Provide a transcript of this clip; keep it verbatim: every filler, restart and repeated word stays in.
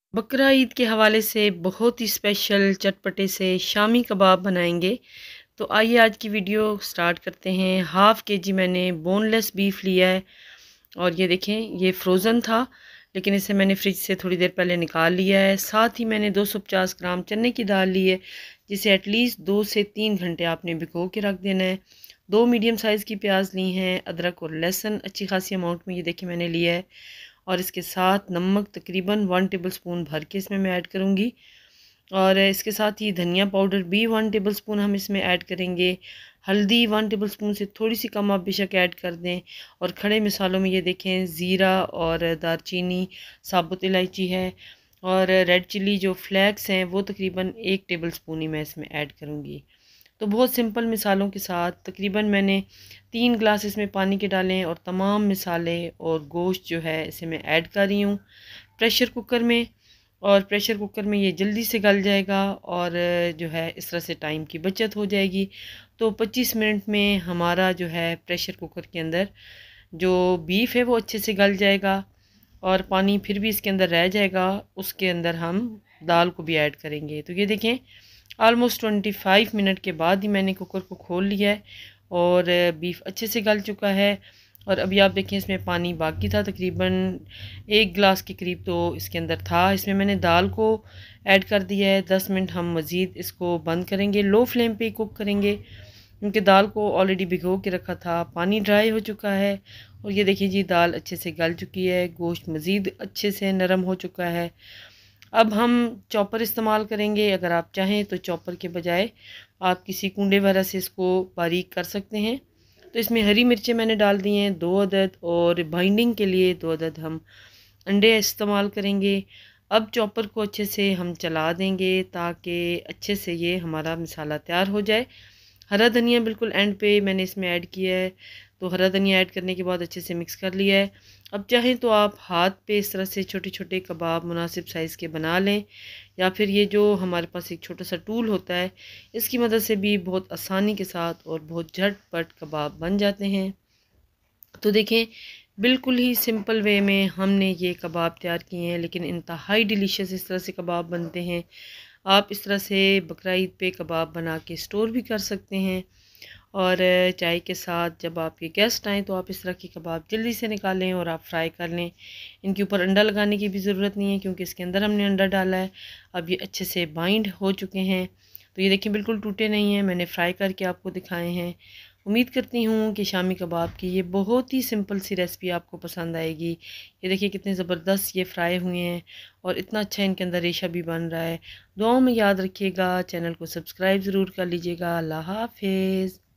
बकरा ईद के हवाले से बहुत ही स्पेशल चटपटे से शामी कबाब बनाएंगे। तो आइए आज की वीडियो स्टार्ट करते हैं। हाफ़ के जी मैंने बोनलेस बीफ लिया है और ये देखें, ये फ्रोज़न था लेकिन इसे मैंने फ्रिज से थोड़ी देर पहले निकाल लिया है। साथ ही मैंने दो सौ पचास ग्राम चने की दाल ली है, जिसे एटलीस्ट दो से तीन घंटे आपने भिगो के रख देना है। दो मीडियम साइज़ की प्याज ली हैं, अदरक और लहसुन अच्छी खासी अमाउंट में ये देखिए मैंने लिया है। और इसके साथ नमक तकरीबन वन टेबल स्पून भर के इसमें मैं ऐड करूँगी। और इसके साथ ही धनिया पाउडर भी वन टेबल स्पून हम इसमें ऐड करेंगे। हल्दी वन टेबल स्पून से थोड़ी सी कम आप बेशक ऐड कर दें। और खड़े मसालों में ये देखें, ज़ीरा और दारचीनी, साबुत इलायची है और रेड चिली जो फ्लैक्स हैं वो तकरीबन एक टेबल स्पून ही मैं इसमें ऐड करूँगी। तो बहुत सिंपल मिसालों के साथ तकरीबन मैंने तीन ग्लास इसमें पानी के डाले हैं और तमाम मिसाले और गोश्त जो है इसे मैं ऐड कर रही हूँ प्रेशर कुकर में। और प्रेशर कुकर में ये जल्दी से गल जाएगा और जो है इस तरह से टाइम की बचत हो जाएगी। तो पच्चीस मिनट में हमारा जो है प्रेशर कुकर के अंदर जो बीफ है वो अच्छे से गल जाएगा और पानी फिर भी इसके अंदर रह जाएगा। उसके अंदर हम दाल को भी ऐड करेंगे। तो ये देखें, ऑलमोस्ट ट्वेंटी फाइव मिनट के बाद ही मैंने कुकर को खोल लिया है और बीफ अच्छे से गल चुका है। और अभी आप देखें, इसमें पानी बाकी था, तकरीबन एक गिलास के करीब तो इसके अंदर था। इसमें मैंने दाल को ऐड कर दिया है। दस मिनट हम मज़ीद इसको बंद करेंगे, लो फ्लेम पे कुक करेंगे क्योंकि दाल को ऑलरेडी भिगो के रखा था। पानी ड्राई हो चुका है और ये देखिए जी, दाल अच्छे से गल चुकी है, गोश्त मज़ीद अच्छे से नरम हो चुका है। अब हम चॉपर इस्तेमाल करेंगे। अगर आप चाहें तो चॉपर के बजाय आप किसी कूंडे वगैरह से इसको बारीक कर सकते हैं। तो इसमें हरी मिर्चें मैंने डाल दी हैं दो अदद, और बाइंडिंग के लिए दो अदद हम अंडे इस्तेमाल करेंगे। अब चॉपर को अच्छे से हम चला देंगे ताकि अच्छे से ये हमारा मसाला तैयार हो जाए। हरा धनिया बिल्कुल एंड पे मैंने इसमें ऐड किया है। तो हरा धनिया ऐड करने के बाद अच्छे से मिक्स कर लिया है। अब चाहें तो आप हाथ पे इस तरह से छोटे छोटे कबाब मुनासिब साइज़ के बना लें, या फिर ये जो हमारे पास एक छोटा सा टूल होता है इसकी मदद से भी बहुत आसानी के साथ और बहुत झटपट कबाब बन जाते हैं। तो देखें, बिल्कुल ही सिंपल वे में हमने ये कबाब तैयार किए हैं, लेकिन इंतहाई डिलीशियस इस तरह से कबाब बनते हैं। आप इस तरह से बकरा ईद पे कबाब बना के स्टोर भी कर सकते हैं। और चाय के साथ जब आपके गेस्ट आएँ तो आप इस तरह के कबाब जल्दी से निकालें और आप फ्राई कर लें। इनके ऊपर अंडा लगाने की भी ज़रूरत नहीं है क्योंकि इसके अंदर हमने अंडा डाला है। अब ये अच्छे से बाइंड हो चुके हैं। तो ये देखिए, बिल्कुल टूटे नहीं हैं, मैंने फ्राई करके आपको दिखाए हैं। उम्मीद करती हूँ कि शामी कबाब की ये बहुत ही सिंपल सी रेसिपी आपको पसंद आएगी। ये देखिए कितने ज़बरदस्त ये फ्राई हुए हैं और इतना अच्छा इनके अंदर रेशा भी बन रहा है। दुआओं में याद रखिएगा, चैनल को सब्सक्राइब ज़रूर कर लीजिएगा। अल्लाह हाफ़िज़।